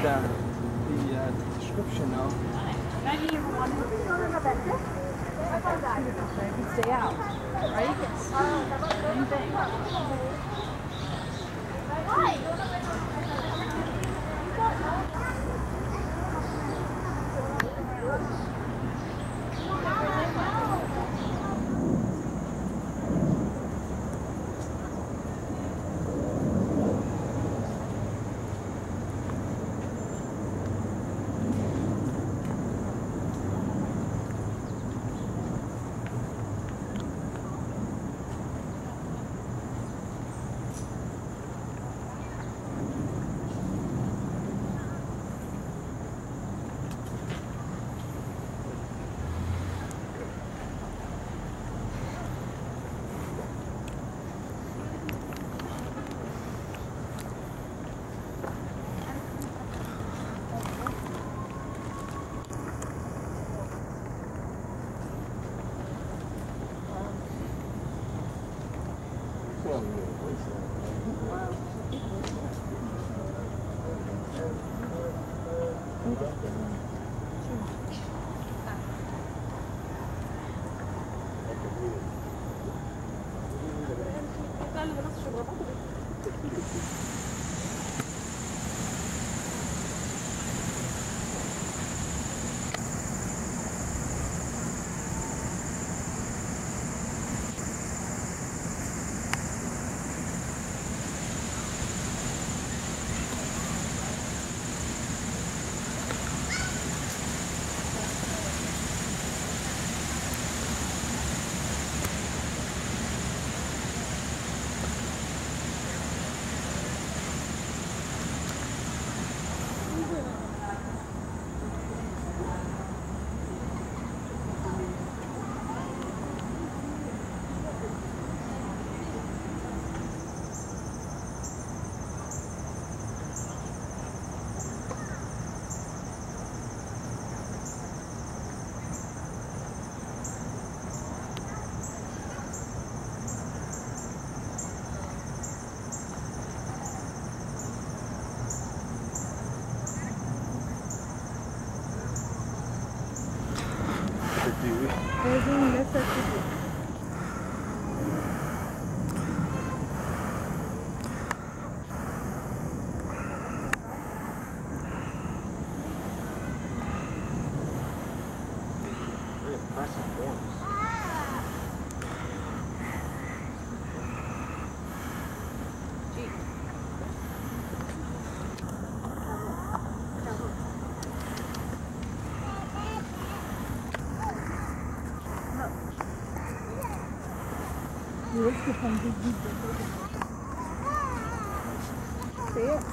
the description now. Maybe you want to stay out, right? Same thing. See it?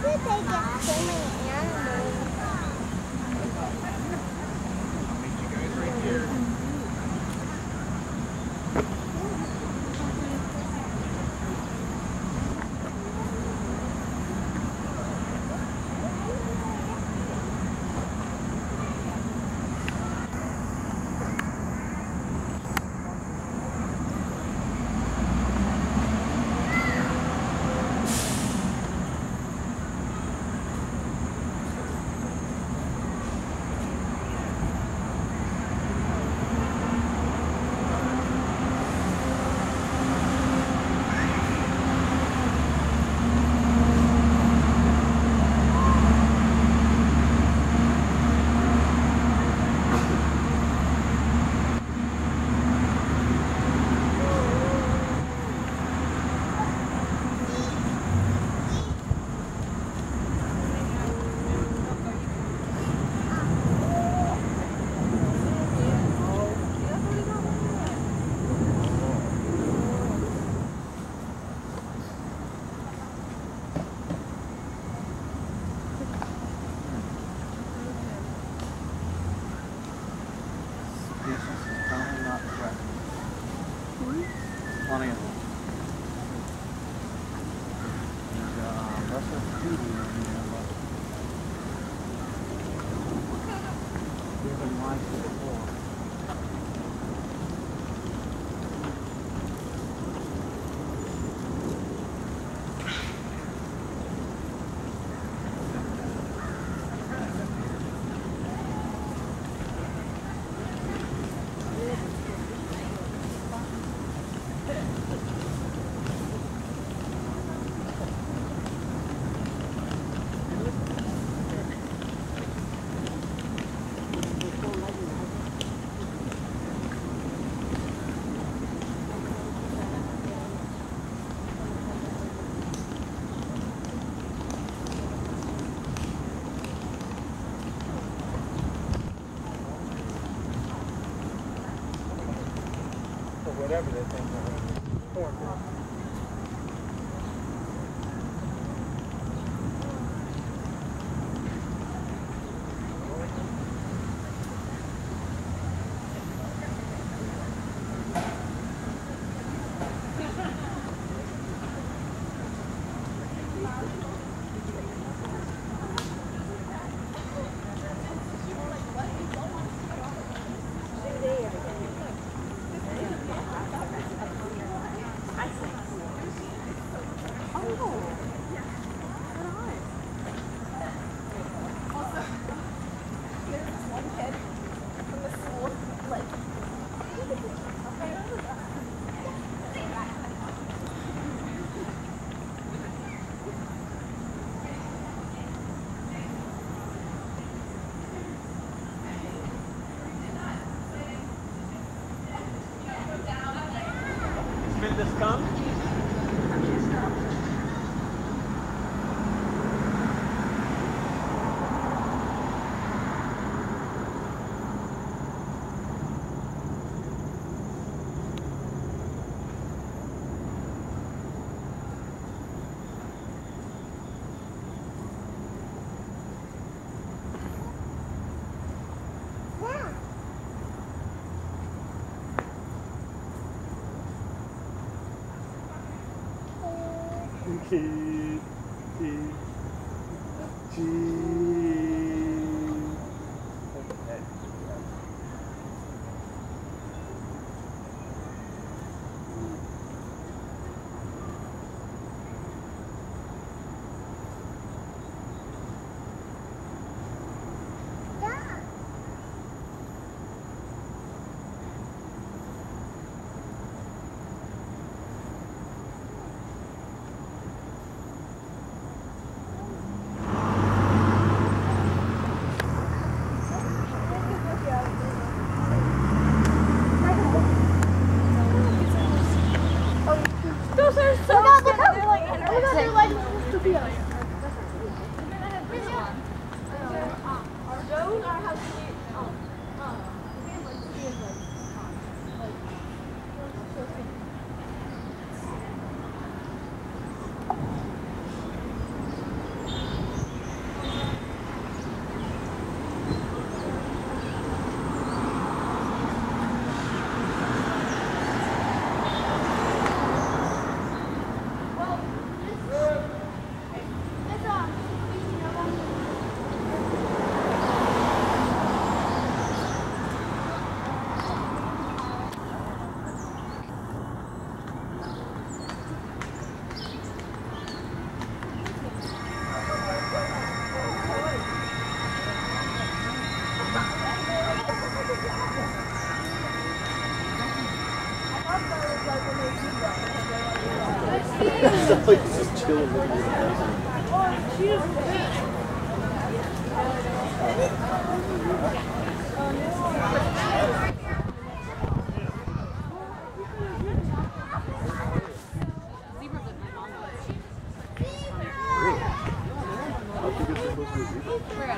did they get so many animals? I'll meet you guys right here. Species is currently not threatened. Plenty of them. There's Russell Judy in there, but we've been live before. Whatever they think of. Did this come? sounds like he's just chilling with you. How big is supposed to be a zebra?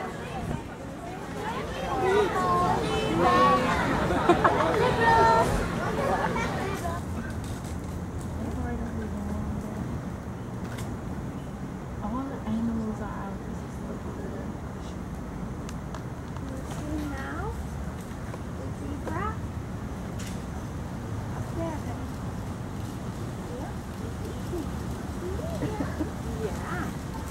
All the animals are out. This is so good. Now, the zebra. Up there. Yeah.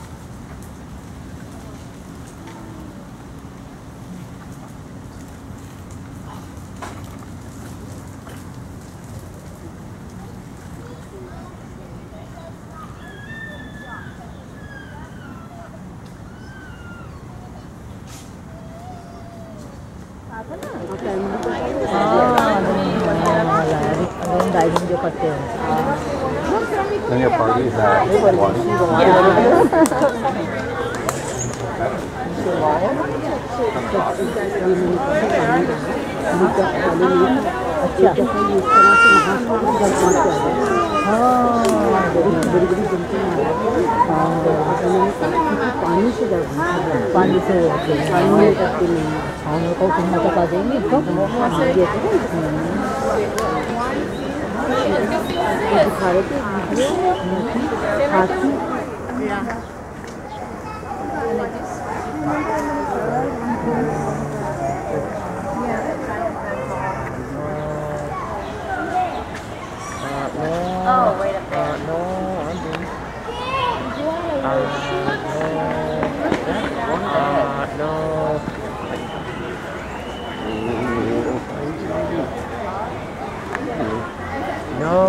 diving जो करते हैं Then your party is at 1. अच्छा पानी से पानी से हम लोग को कहाँ तक आ जाएंगे तो दिखा रहे थे हाथी Oh, wait up there. No, I'm doing. No. No.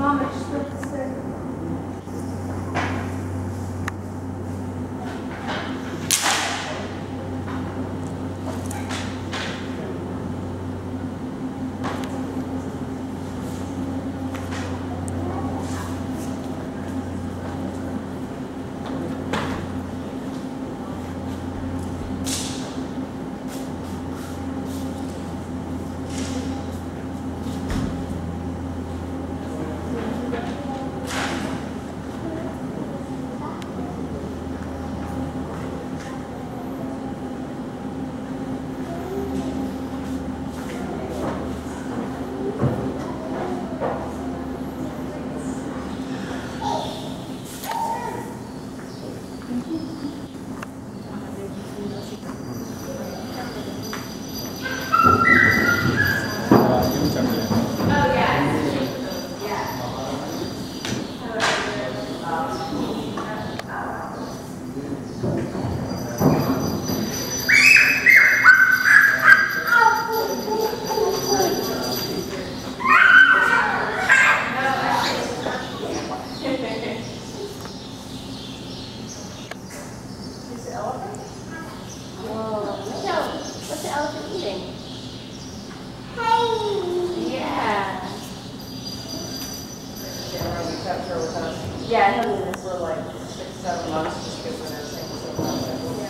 What's the elephant eating? Hey! Yeah. We kept her with us. Yeah, I know. For like 6-7 months just because when everything was so much.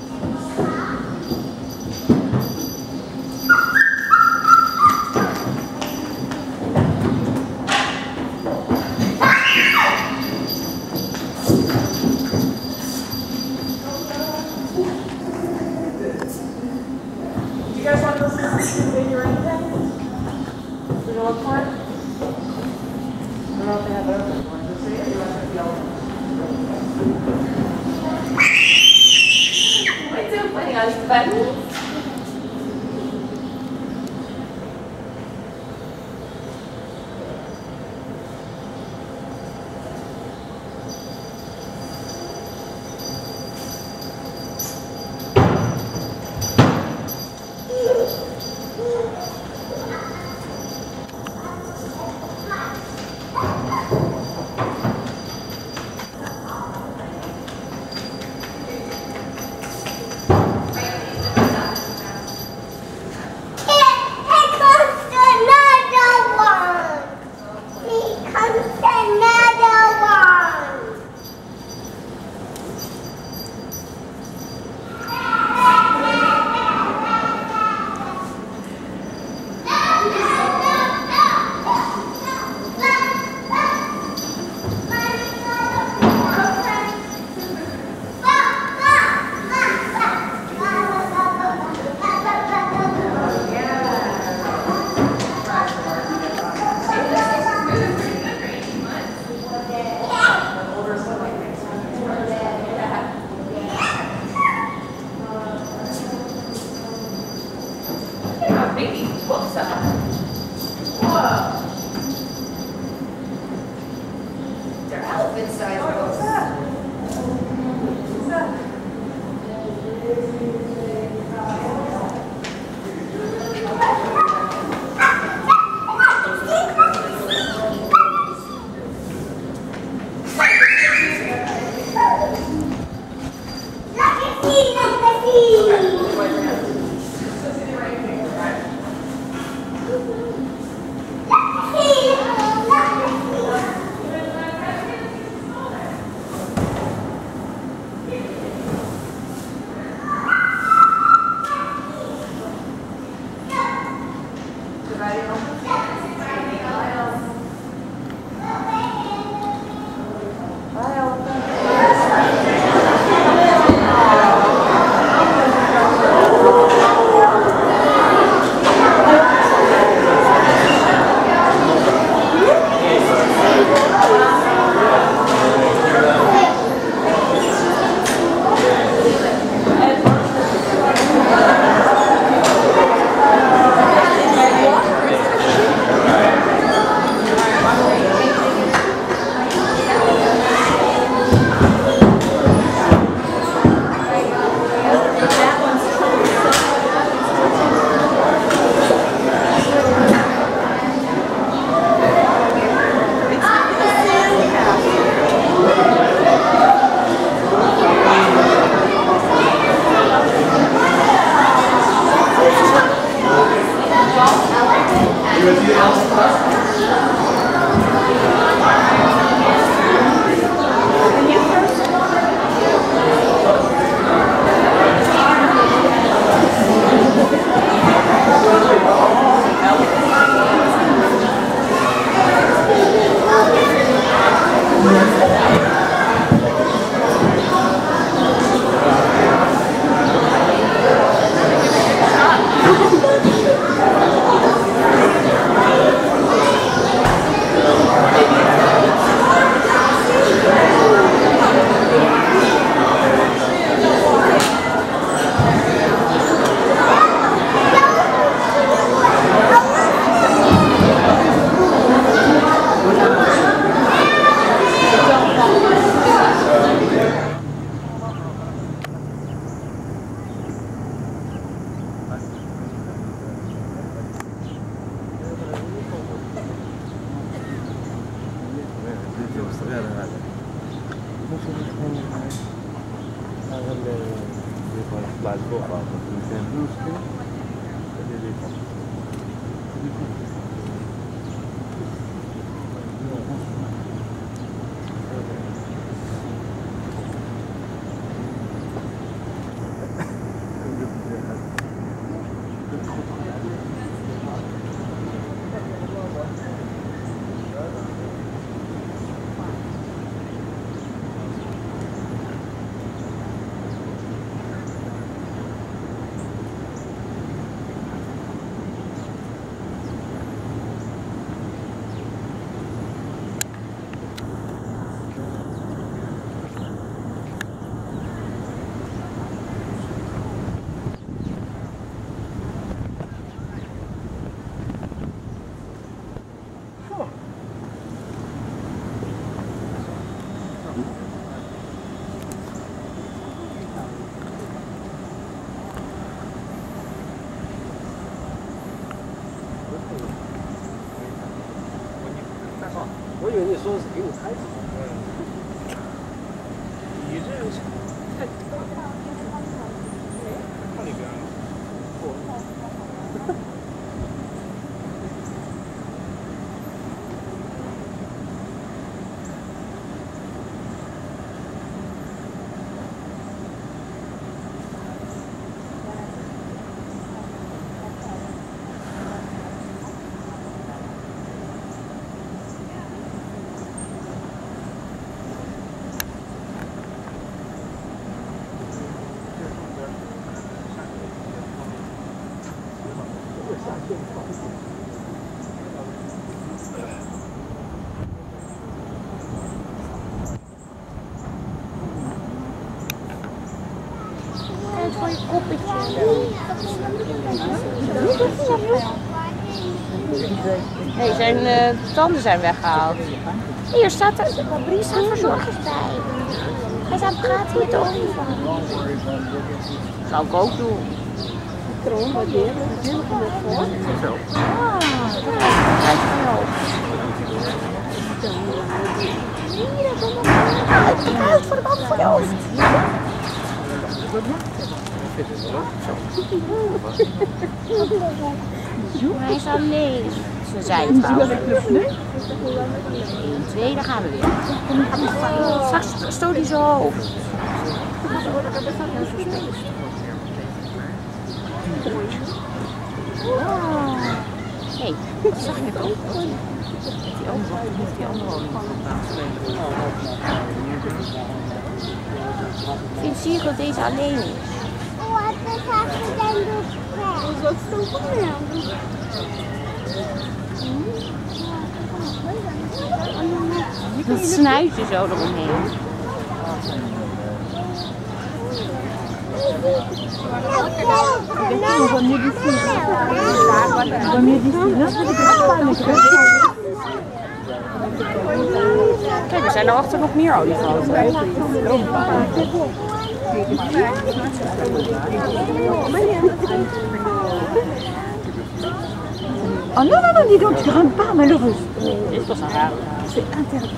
Do you guys want to listen to the video or anything? We go look for it? I don't know if they have open ones. Let's see if you want to be open. What's so funny on his buttons? Baby, whoops up. Whoa. They're elephant size. What's that? What's that? 我以为你说的是给我开车。你这太靠里边了。 voor je koppetje. Nee, zijn tanden zijn weggehaald. Hier staat er verzorgers bij. Hij staat praten met de olievan. Zou ik ook doen. Kroon, wat weer? Zo. Ah, dat is wel. Het ruikt voor de band voor je hoofd. Hij is alleen. Ze zei het wel. 1, 2, daar gaan we weer. Straks stoot hij zo hoofd. Hé, dat zag ik ook. Die andere ik vind zie dat deze alleen is. Dat snuitje zo eromheen. Kijk, er zijn erachter nog meer olifanten. Oh non, non, non, dis donc, tu grimpes pas, malheureuse. Dit was een raar. C'est interdit.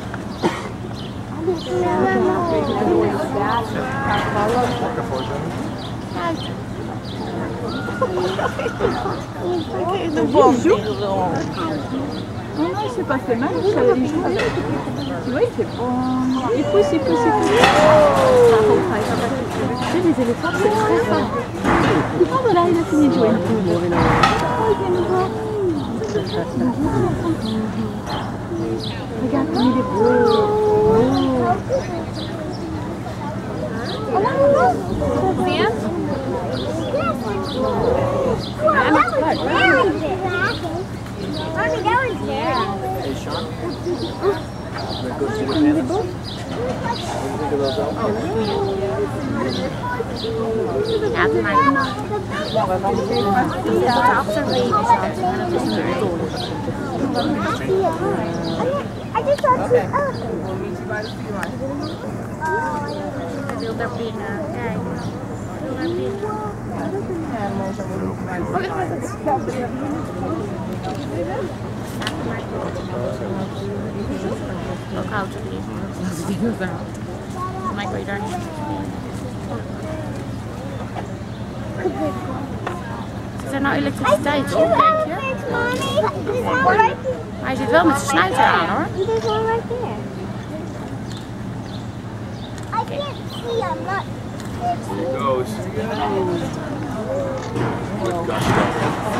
Uit. Non, non, il s'est pas fait mal, il joue. Tu vois, il fait bon. Il pousse. Tu sais, les éléphants, c'est très fort. Oh, voilà, il a fini de jouer. Oh, il vient nous voir. Regarde comme il est beau. See him? Mommy, that was there. Hey, Sean? Go see the pandas? What do you think of those elephants? That's my I just saw two elephants. We'll meet you by the sea line. Ook autovliegen. Dat is die mevrouw. Maar ik weet daar niet. Is er nou elektriciteit op, denk je? Maar hij zit wel met zijn snuiter aan, hoor. There's one right there. I can't see him. Look. Here it goes. Let's gush up.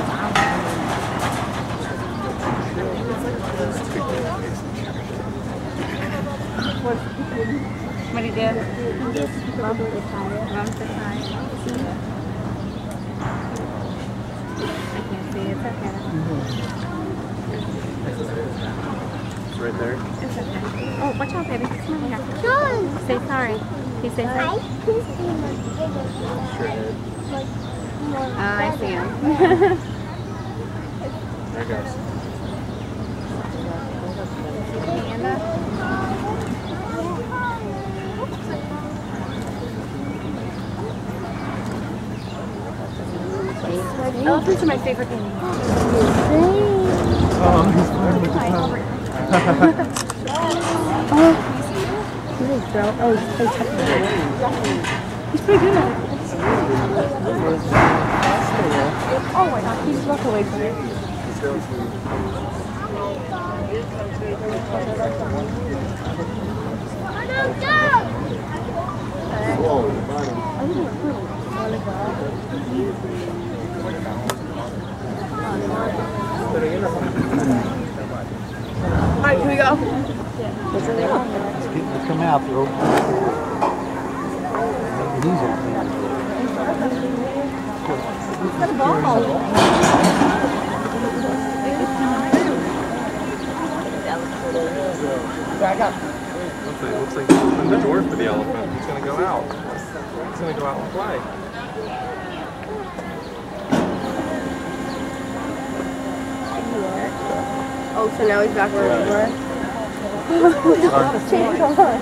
What do you do? Bump the tire. I can't see it. It's okay. It's right there. It's okay. Oh, watch out, baby. Come on, here. John. Say sorry. He says sorry. I can see my Sure did. Oh, I see him. There it goes. Elephants are my favorite animal. Oh, he's playing with the tongue. He's pretty good at it. Oh my god, he just walked away from it. Alright, here we go. Let's come out, bro. Easy. Got a ball. Back up. Looks like it's open the door for the elephant. He's going to go out. He's going to go out and play. Oh, so now he's back where we were. Change our mind.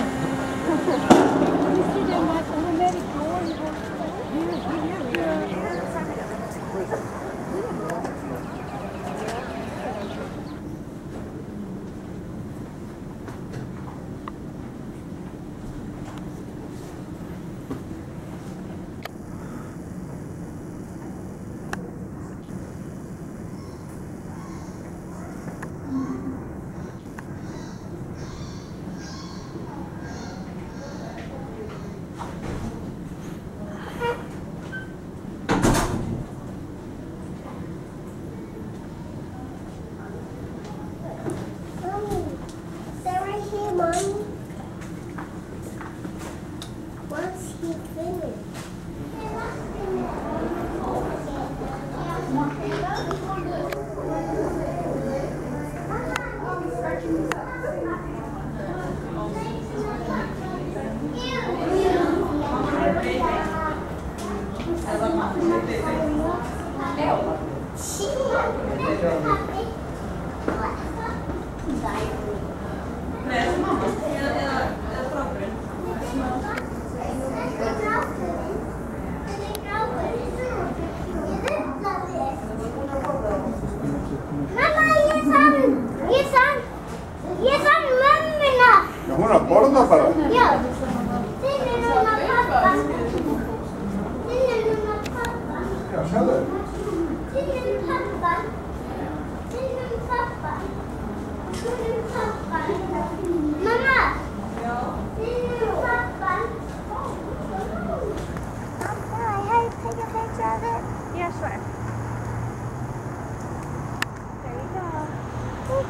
Ja,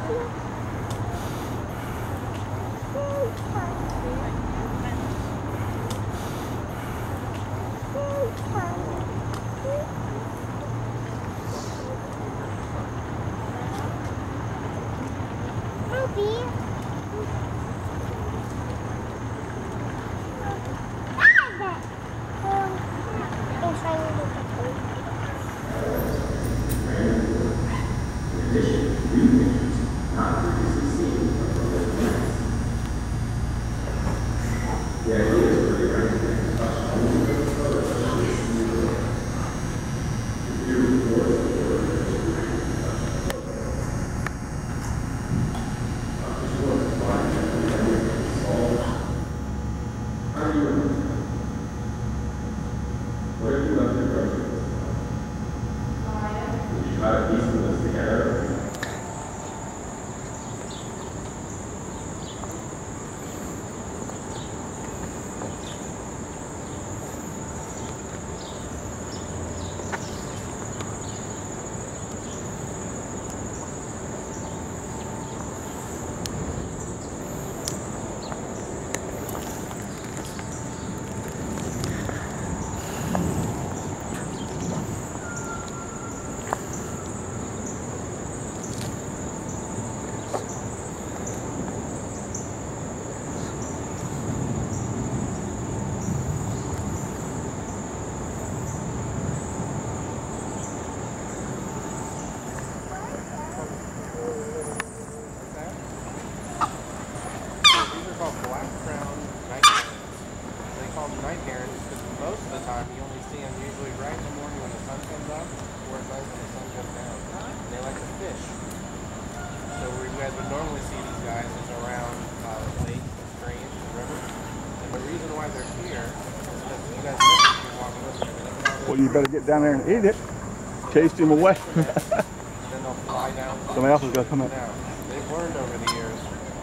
Well, you better get down there and eat it. Chased him away. Then they'll fly down. Somebody else is going to come in. They've learned over the years.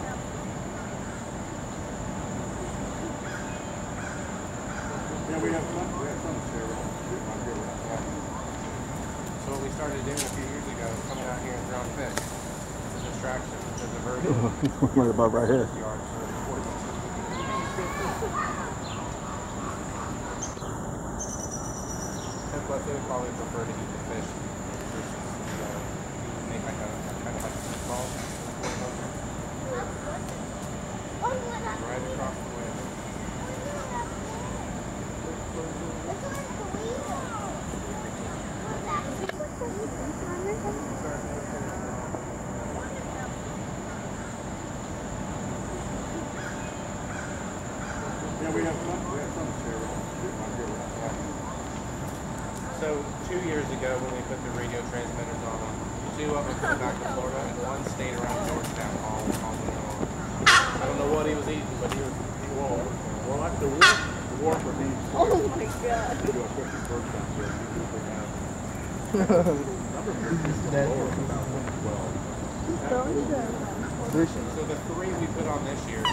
Yeah, we have some here. So what we started doing a few years ago is coming out here and throwing fish. It's a distraction. It's a diversion. Right above right here. Plus, they would probably prefer to eat the fish versus make like a kind of like a meatball. Right across the way. Yeah, we have some here. So 2 years ago when we put the radio transmitters on them, 2 of them flew back to Florida and 1 stayed around Georgetown all the way long. I don't know what he was eating, but he was Well, like the war for me. Oh my God. They do a Christmas bird down here. You usually have So the 3 we put on this year,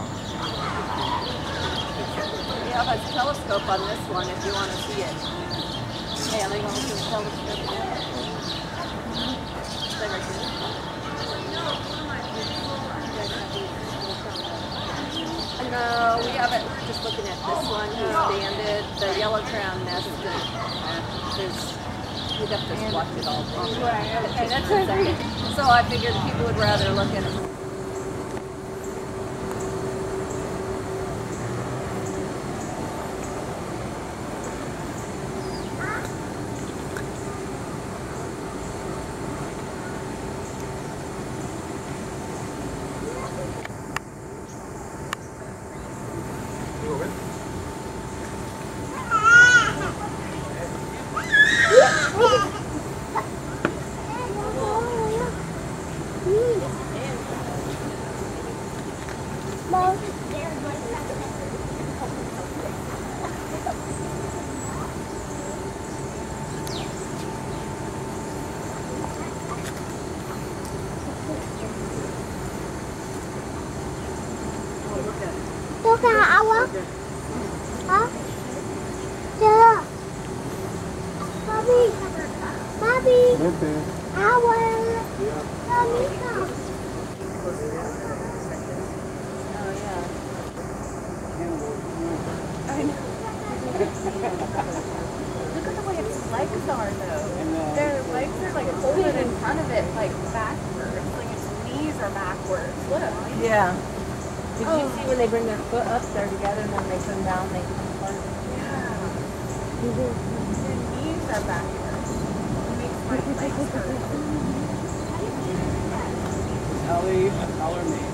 We have a telescope on this one if you want to see it. Hey, are they going to the telescope now? Stay right here. No, we haven't. We're just looking at this one. Who's banded. The yellow crown nest. We'd have to watch it all. Okay, that's a second. So I figured people would rather look at it. Đâu cả áo á? Hả? Chưa. Bobby. Bobby. Áo á. Bobby. legs are though. Their legs are like folded in front of it, like backwards. Like its knees are backwards. Look. Yeah. Did you see when they bring their foot up, they're together, and then they come down, they come apart? Yeah. Their knees are backwards. It makes my legs hurt. Ellie, tell her me.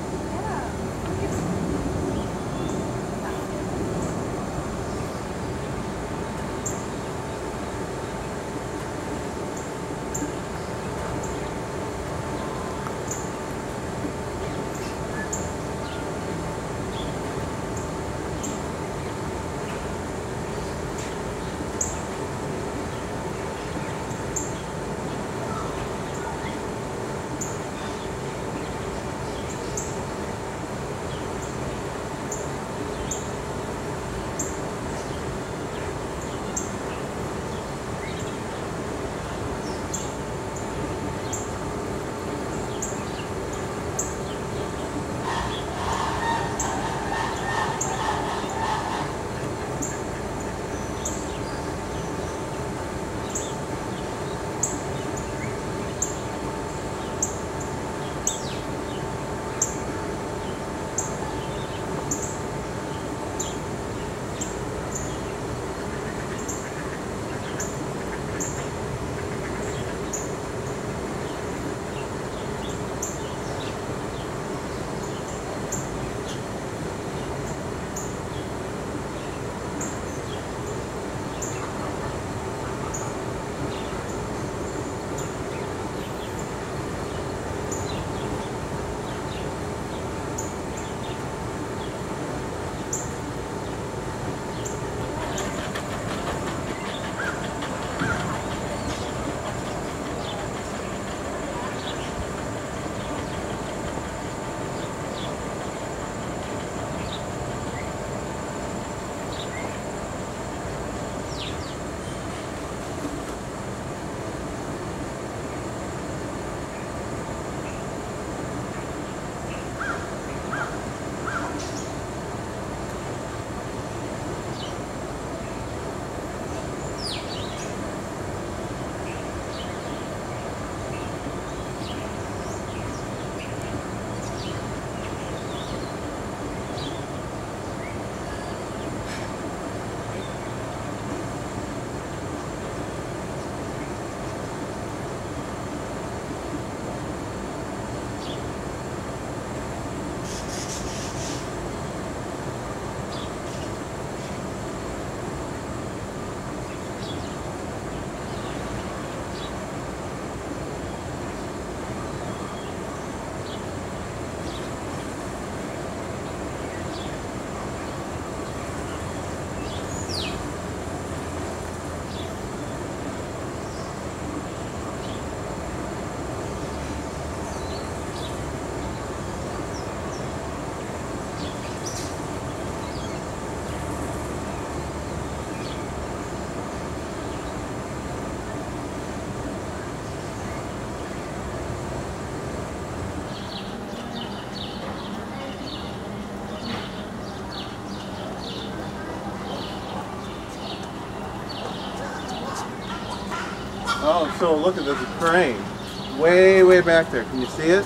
Oh, so look at this crane. Way, way back there. Can you see it?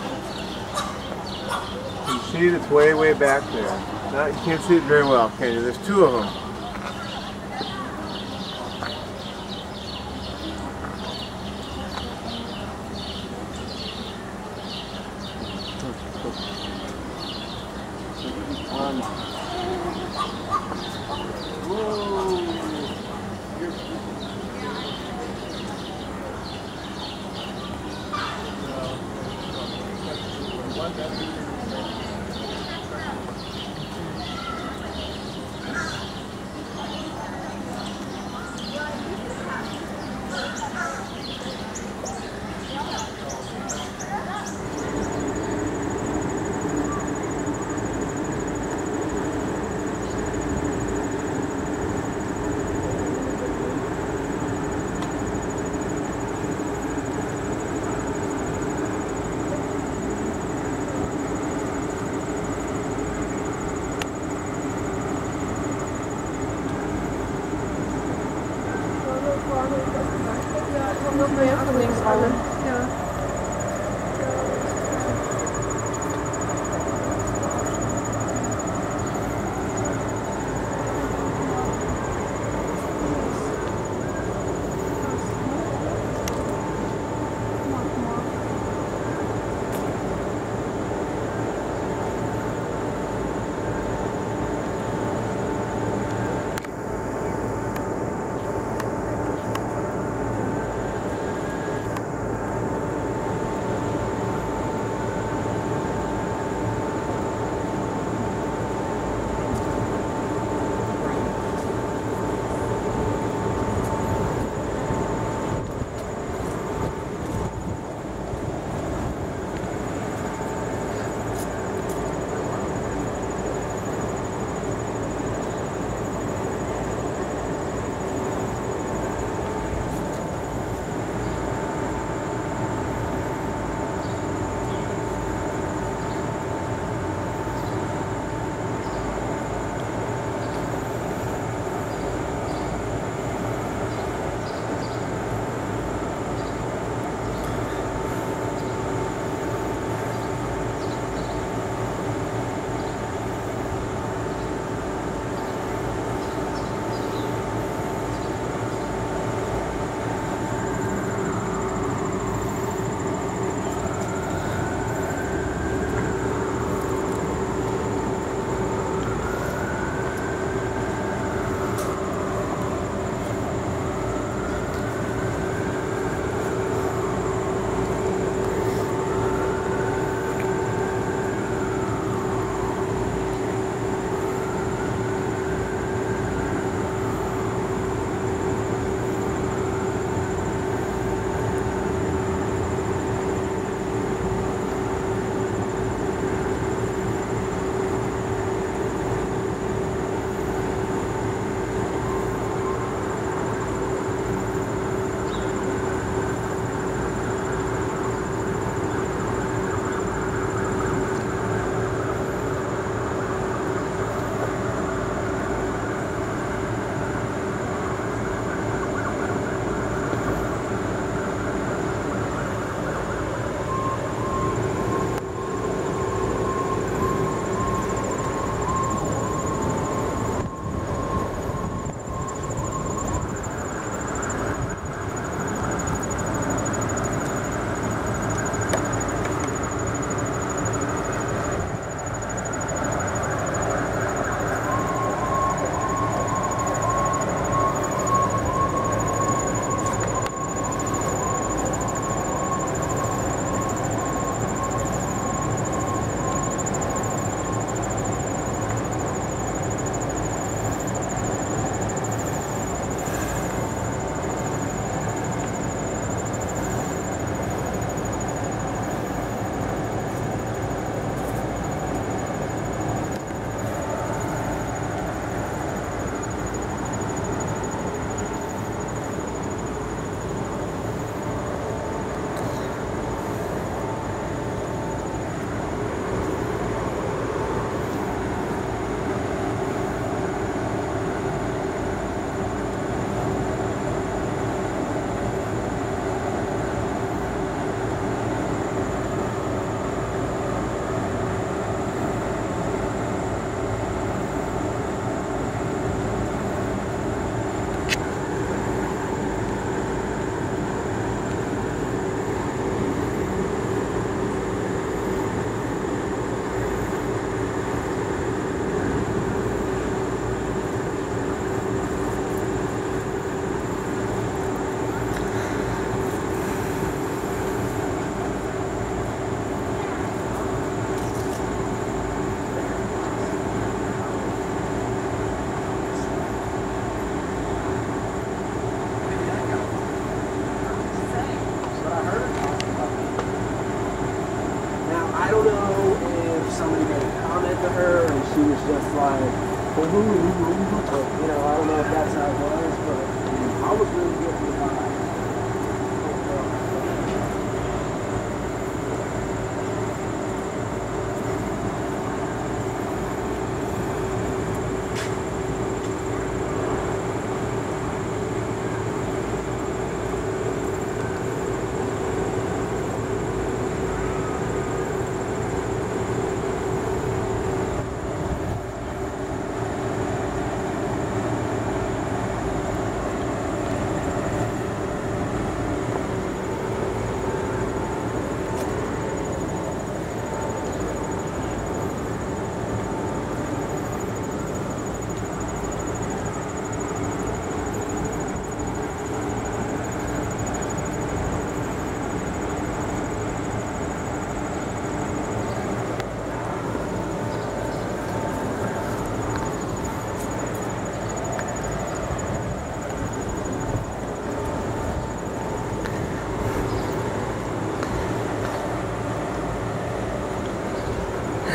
Can you see it? It's way, way back there. Now, you can't see it very well, can you? There's two of them. alles. Ja.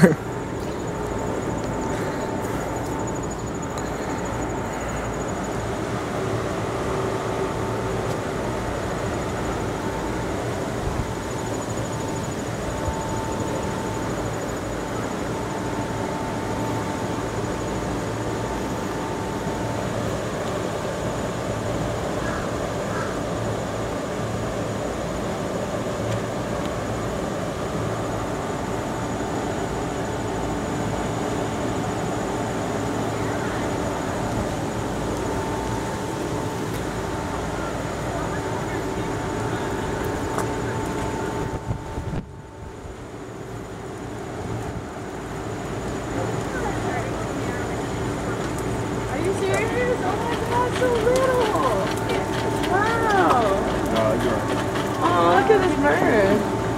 Are you serious? Oh my god, so little! Wow! You're right. Oh, look at this bird.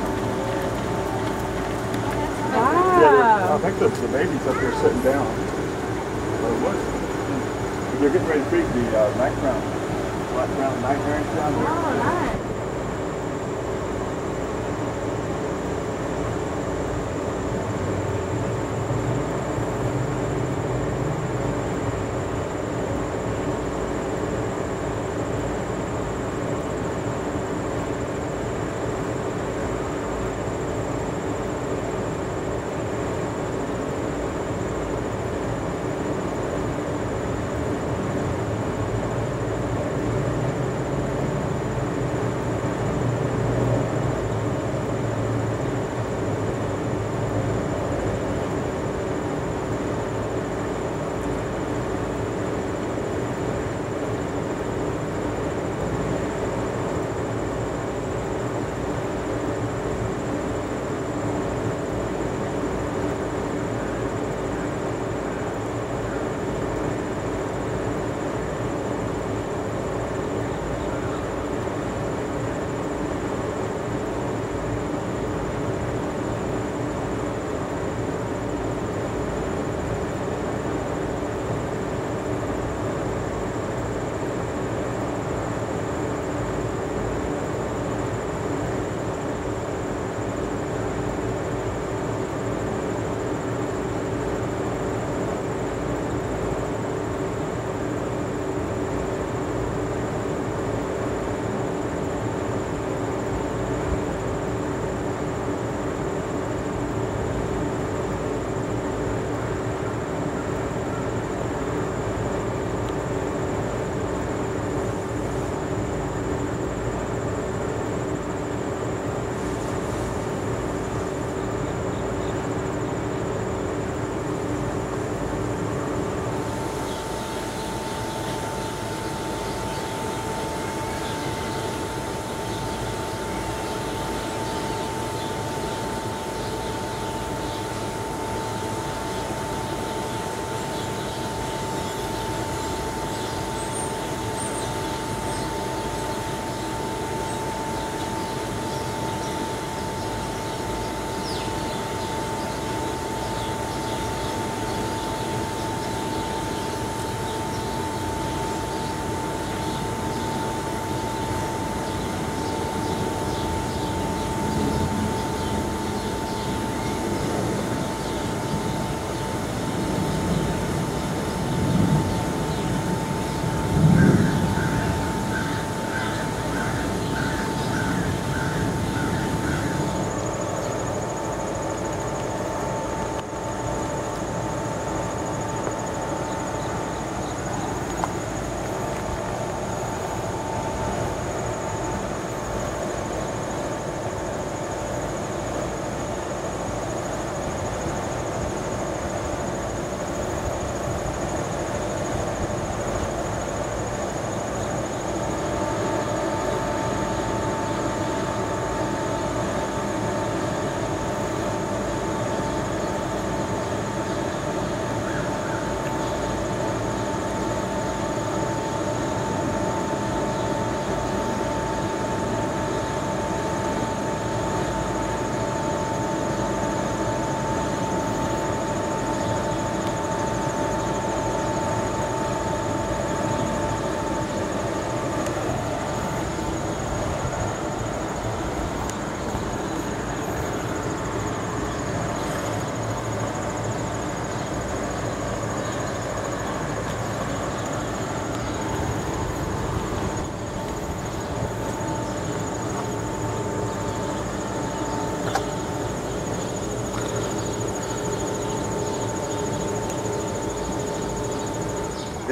Wow! Yeah, I think the baby's up there sitting down. Well, it was. They're getting ready to feed the night crown. Black crown night herons down there. Oh, nice.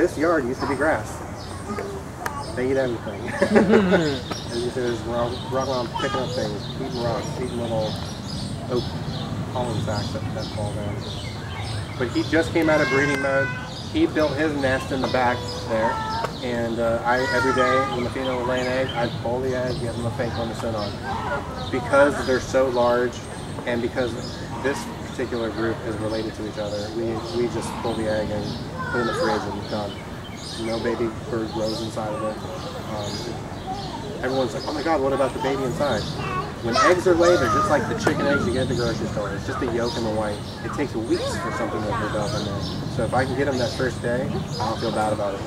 this yard used to be grass. They eat everything. And you just run around picking up things, eating rocks, eating little oak pollen sacks that fall down. But he just came out of breeding mode. He built his nest in the back there. And every day when the female would lay an egg, I'd pull the egg, give them a fake one to sit on. Because they're so large, and because this particular group is related to each other, we just pull the egg and put it in the fridge and done. No baby bird grows inside of it. Everyone's like, oh my God, what about the baby inside? When eggs are laid, they're just like the chicken eggs you get at the grocery store. It's just the yolk and the white. It takes weeks for something to develop in there. So if I can get them that first day, I don't feel bad about it.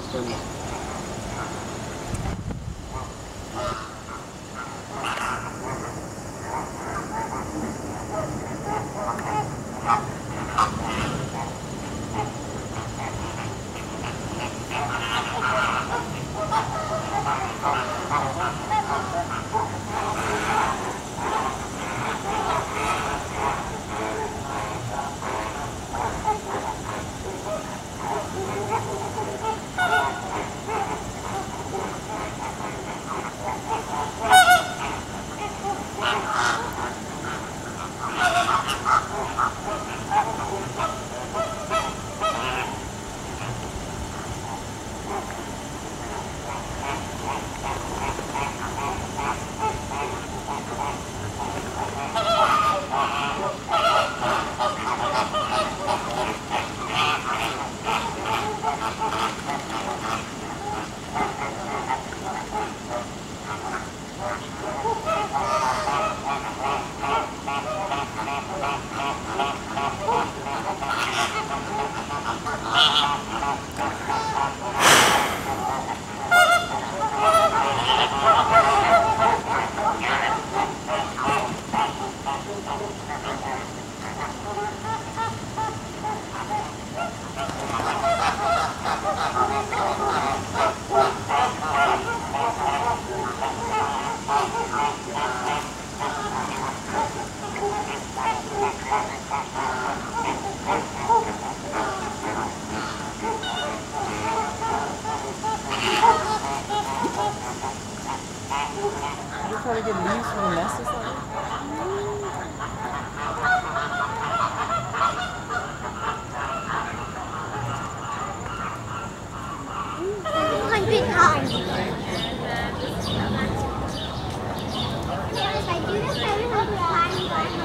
Try to get leaves from the nest or something? One big hug. If I do this, I will have to find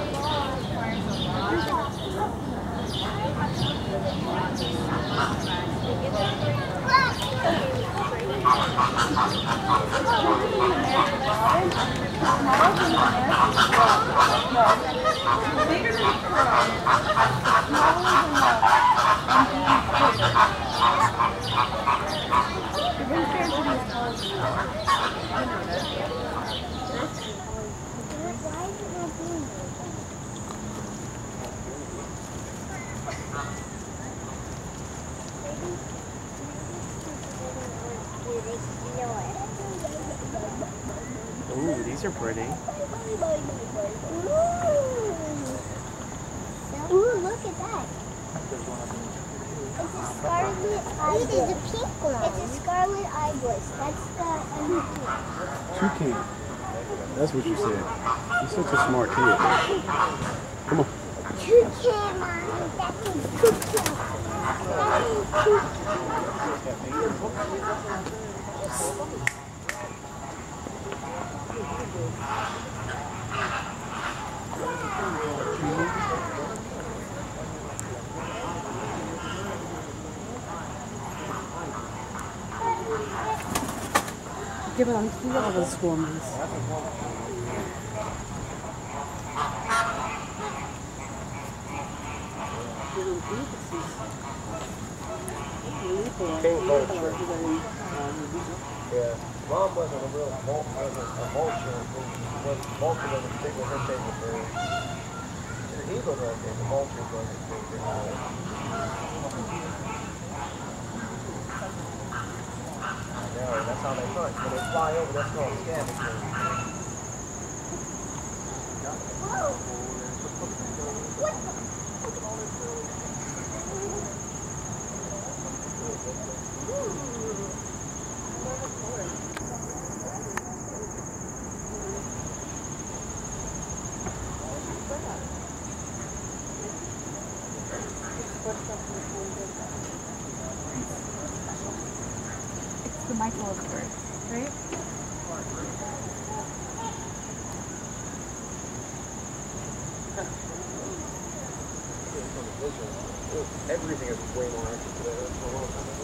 Ooh, these are pretty. Ooh, look at that. It's a scarlet ibis. This is a pink one. It's a scarlet ibis. That's the Toucan. That's what you said. You're such a smart kid. Come on. toucan, Mommy. That's a toucan. That is toucan. Ik heb er dan niet veel wat schoon is. King vulture. Yeah, Mom wasn't a real vulture. Vulture was a particular her favorite bird. The eagle was okay, the vulture was his favorite bird. Yeah, that's how they hunt. When they fly over, that's called scavenging. It's the Michaelsburg, right? Everything is way more active today than a long time ago.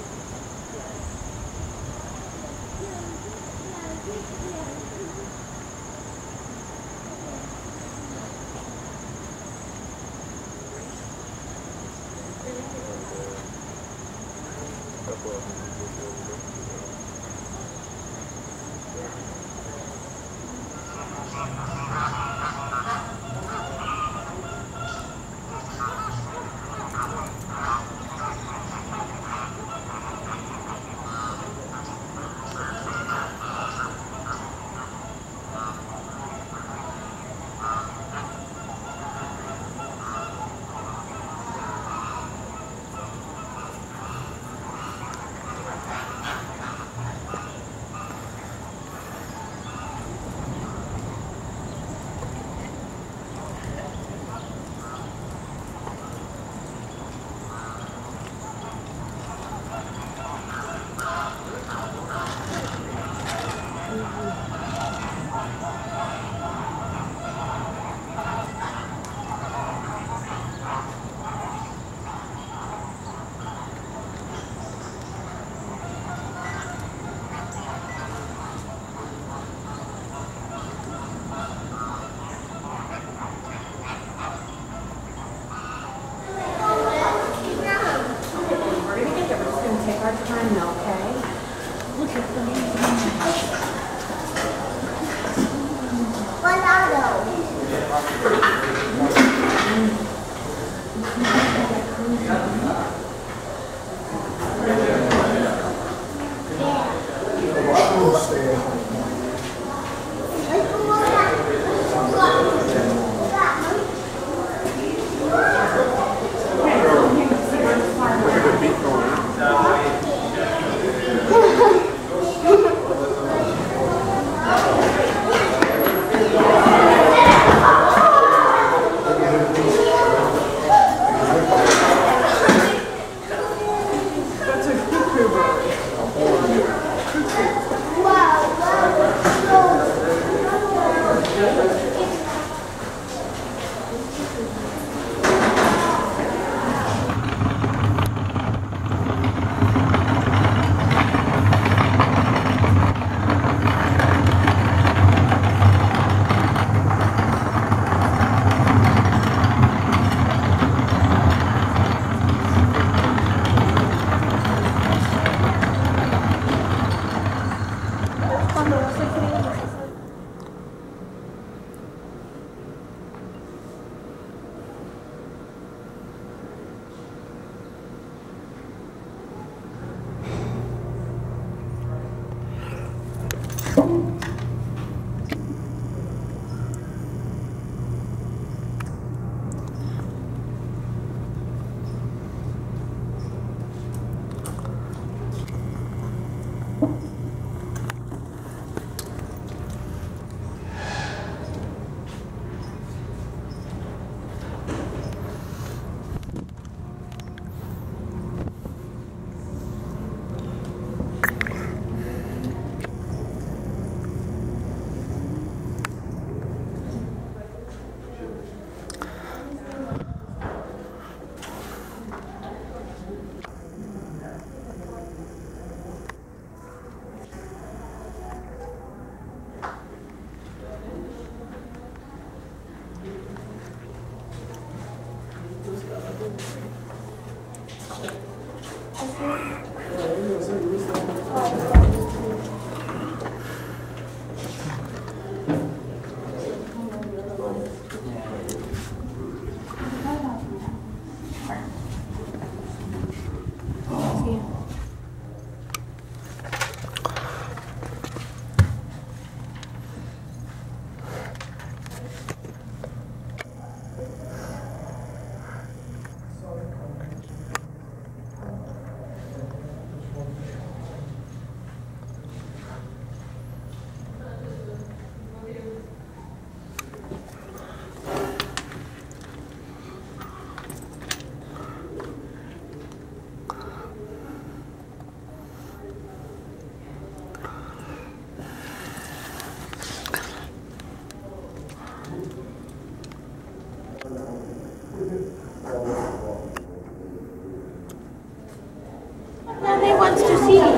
Now they want to see it.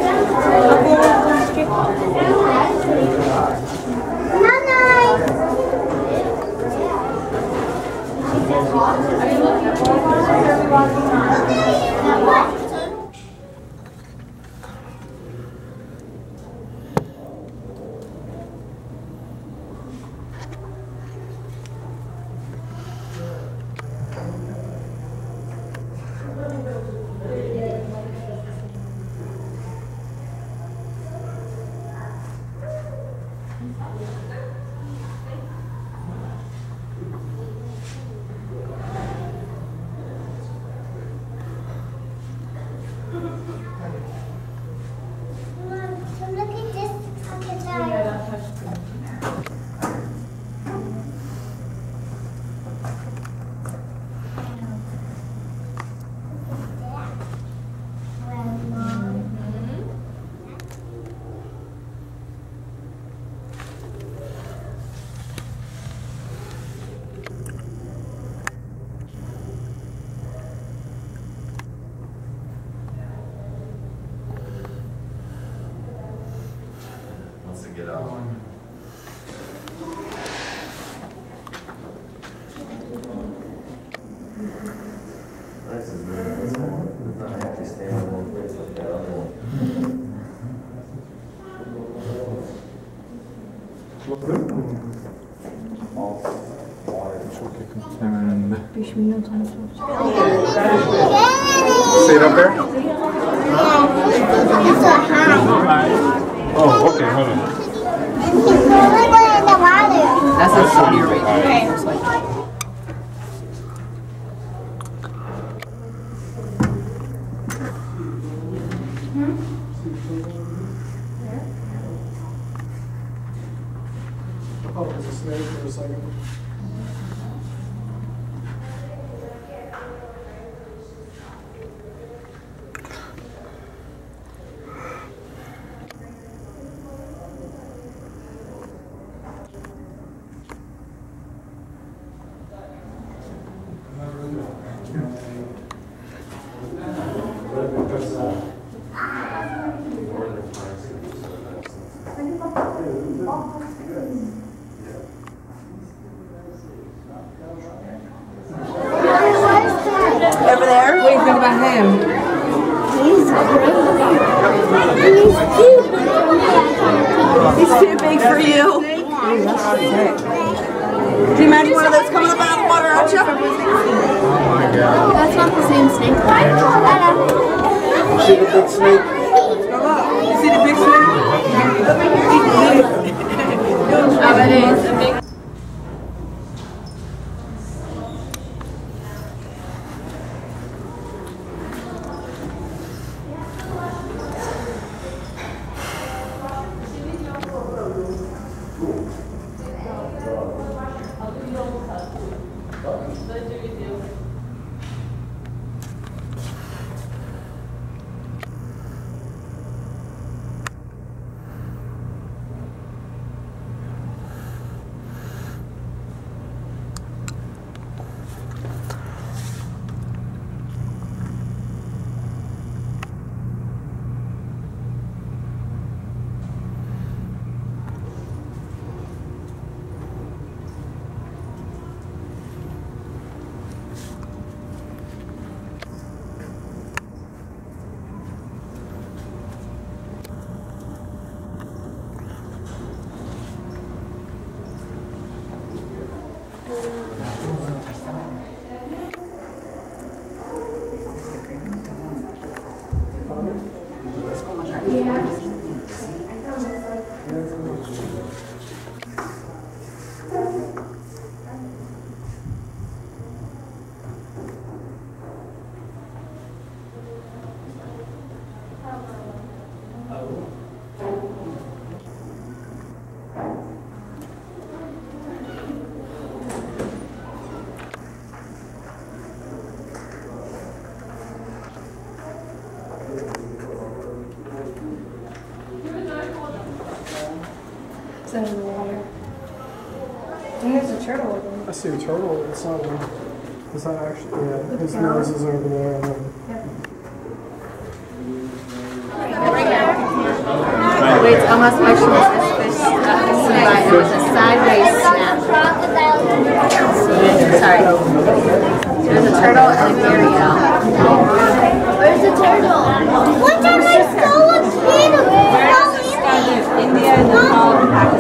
Get out. This is really this one. I have to stay in one place like that other one. See it up there? Oh, okay, hold on. That's a severe reading. Oh, there's a snake for a second. Over there? What do you think about him? He's cute. He's too big for you. Do you imagine one of those coming up out of the water at you? Oh my God. That's not the same snake. You see the big snake? You see the big snake? Oh, it is. A big It's in the water. And there's a turtle with him. I see a turtle. It's not one. Is that actually, yeah, his nose is over there and then. Wait, almost motionless. This fish it was a sideways snap. Sorry. There's a turtle and a gharial. Where's the turtle? One time I saw a kid of India and Nepal, Pakistan.